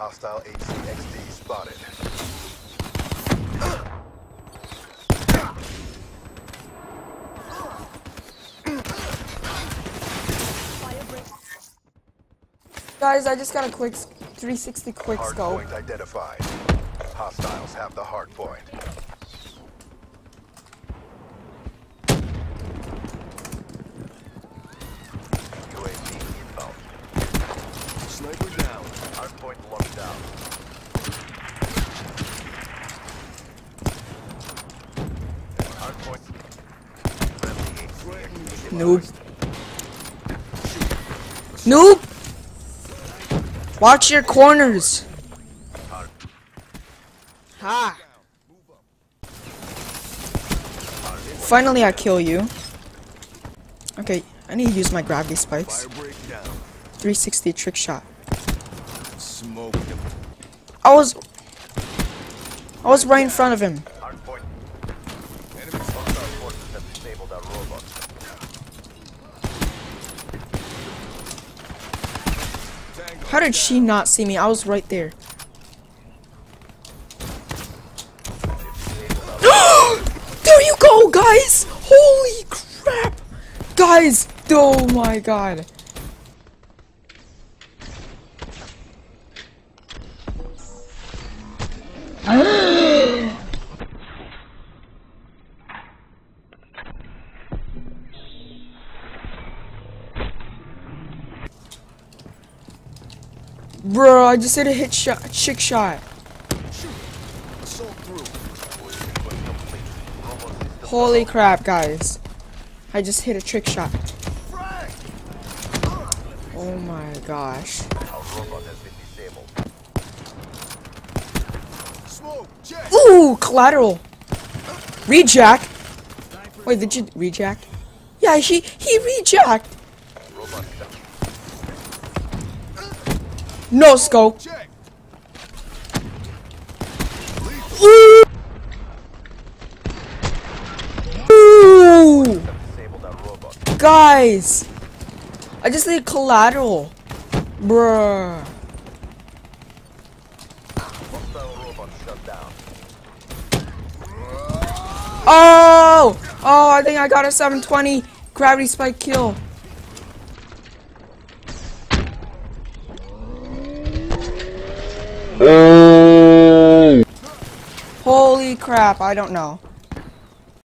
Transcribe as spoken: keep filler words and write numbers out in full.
Hostile H C X D spotted. Guys, I just got a quick three sixty quick Hard scope. point identified. Hostiles have the hard point. U A V inbound. Sniper down. Hard point locked down. Hard point. Noob. Noob! Watch your corners! Ha! Finally I kill you. Okay, I need to use my gravity spikes. three sixty trick shot. I was... I was right in front of him. How did she not see me? I was right there. There you go, guys! Holy crap! Guys, oh my god. Bro, I just hit a hit shot, chick shot. Holy crap, guys. I just hit a trick shot. Oh my gosh. Ooh, collateral. Rejack. Wait, did you rejack? Yeah, he, he rejacked. No scope. Ooh. Ooh. Guys, I just need collateral, bruh. Oh, oh, I think I got a seven twenty gravity spike kill. Holy crap, I don't know.